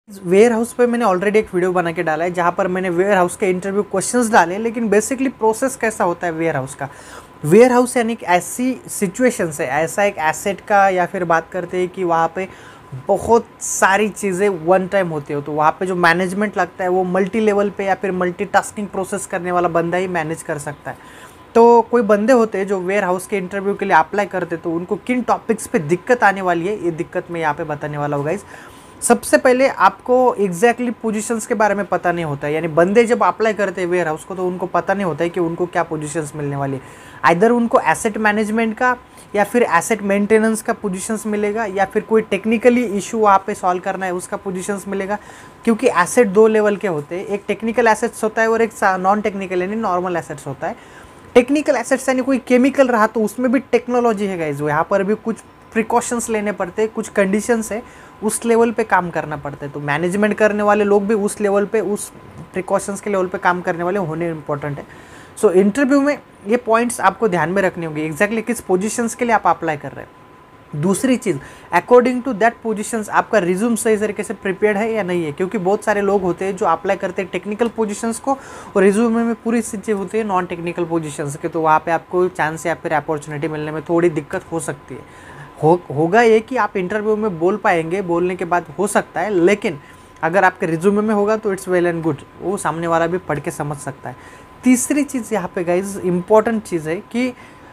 Ware house पे मैंने already एक वीडियो बना के डाला है जहाँ पर मैंने वेयर हाउस के इंटरव्यू क्वेश्चंस डाले, लेकिन बेसिकली प्रोसेस कैसा होता है वेयर हाउस का। वेयर हाउस यानी कि ऐसी सिचुएशन है, ऐसा एक एसेट का, या फिर बात करते हैं कि वहाँ पे बहुत सारी चीज़ें वन टाइम होती हो, तो वहाँ पे जो मैनेजमेंट लगता है वो मल्टी लेवल पे या फिर मल्टीटास्किंग प्रोसेस करने वाला बंदा ही मैनेज कर सकता है। तो कोई बंदे होते हैं जो वेयर हाउस के इंटरव्यू के लिए अप्लाई करते, तो उनको किन टॉपिक्स पे दिक्कत आने वाली है, ये दिक्कत मैं यहाँ पे बताने वाला हूँ गाइस। सबसे पहले आपको एग्जैक्टली पोजीशंस के बारे में पता नहीं होता है, यानी बंदे जब अप्लाई करते हैं वेयर हाउस को तो उनको पता नहीं होता है कि उनको क्या पोजीशंस मिलने वाली है। आइदर उनको एसेट मैनेजमेंट का या फिर एसेट मेंटेनेंस का पोजीशंस मिलेगा, या फिर कोई टेक्निकली इशू वहाँ पे सॉल्व करना है उसका पोजीशंस मिलेगा। क्योंकि एसेट दो लेवल के होते हैं, एक टेक्निकल एसेट्स होता है और एक नॉन टेक्निकल यानी नॉर्मल एसेट्स होता है। टेक्निकल एसेट्स यानी कोई केमिकल रहा तो उसमें भी टेक्नोलॉजी है गाइस, यहाँ पर भी कुछ प्रिकॉशंस लेने पड़ते हैं, कुछ कंडीशंस है, उस लेवल पे काम करना पड़ता है। तो मैनेजमेंट करने वाले लोग भी उस लेवल पे, उस प्रिकॉशंस के लेवल पे काम करने वाले होने इंपॉर्टेंट है। सो इंटरव्यू में ये पॉइंट्स आपको ध्यान में रखने होंगे, एग्जैक्टली किस पोजीशंस के लिए आप अप्लाई कर रहे हैं। दूसरी चीज़, अकॉर्डिंग टू दैट पोजीशंस आपका रिज्यूम सही तरीके से प्रिपेयर्ड है या नहीं है, क्योंकि बहुत सारे लोग होते हैं जो अप्लाई करते हैं टेक्निकल पोजीशंस को और रिज्यूमे में पूरी चीज़ें होती है नॉन टेक्निकल पोजीशंस के, तो वहाँ पे आपको चांस या फिर अपॉर्चुनिटी मिलने में थोड़ी दिक्कत हो सकती है। होगा ये कि आप इंटरव्यू में बोल पाएंगे, बोलने के बाद हो सकता है, लेकिन अगर आपके रिज्यूमे में होगा तो इट्स वेल एंड गुड, वो सामने वाला भी पढ़ के समझ सकता है। तीसरी चीज़ यहाँ पे गाइज इम्पॉर्टेंट चीज़ है कि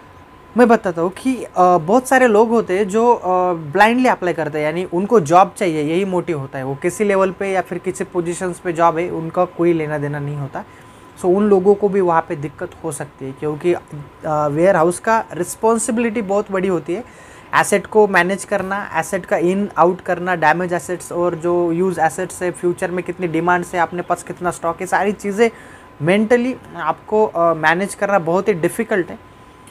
मैं बताता हूँ कि बहुत सारे लोग होते हैं जो ब्लाइंडली अप्लाई करते हैं, यानी उनको जॉब चाहिए, यही मोटिव होता है, वो किसी लेवल पे या फिर किसी पोजीशंस पे जॉब है, उनका कोई लेना देना नहीं होता। सो उन लोगों को भी वहाँ पे दिक्कत हो सकती है, क्योंकि वेयर हाउस का रिस्पॉन्सिबिलिटी बहुत बड़ी होती है। एसेट को मैनेज करना, एसेट का इन आउट करना, डैमेज एसेट्स और जो यूज़ एसेट्स है, फ्यूचर में कितनी डिमांड है, अपने पास कितना स्टॉक है, सारी चीज़ें मेंटली आपको मैनेज करना बहुत ही डिफ़िकल्ट है।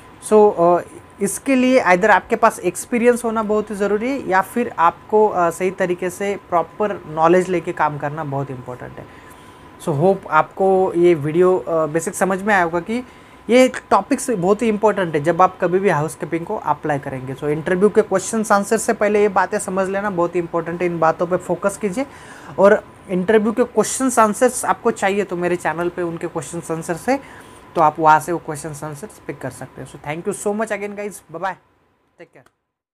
सो इसके लिए आइदर आपके पास एक्सपीरियंस होना बहुत ही ज़रूरी है, या फिर आपको सही तरीके से प्रॉपर नॉलेज लेके काम करना बहुत इंपॉर्टेंट है। सो होप आपको ये वीडियो बेसिक समझ में आया होगा कि ये टॉपिक्स बहुत ही इंपॉर्टेंट है जब आप कभी भी हाउस कीपिंग को अप्लाई करेंगे। सो इंटरव्यू के क्वेश्चन आंसर से पहले ये बातें समझ लेना बहुत ही इंपॉर्टेंट है, इन बातों पे फोकस कीजिए। और इंटरव्यू के क्वेश्चन आंसर्स आपको चाहिए तो मेरे चैनल पे उनके क्वेश्चन आंसर्स है, तो आप वहाँ से वो क्वेश्चन आंसर्स पिक कर सकते हैं। So thank you so much again guys, bye bye, take care.